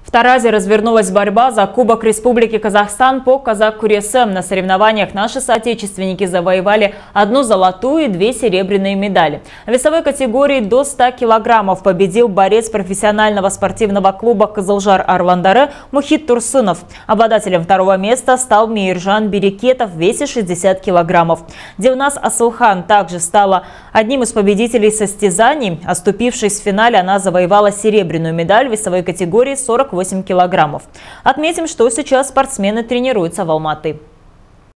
В Таразе развернулась борьба за Кубок Республики Казахстан по казак-куресе. На соревнованиях наши соотечественники завоевали 1 золотую и 2 серебряные медали. В весовой категории до 100 килограммов победил борец профессионального спортивного клуба «Кызылжар Арландары» Мухит Турсунов. Обладателем 2-го места стал Мейиржан Берекетов в весе 60 килограммов. Дилназ Асылхан также стала одним из победителей состязаний. Оступившись в финале, она завоевала серебряную медаль в весовой категории 48 килограммов. Отметим, что сейчас спортсмены тренируются в Алматы.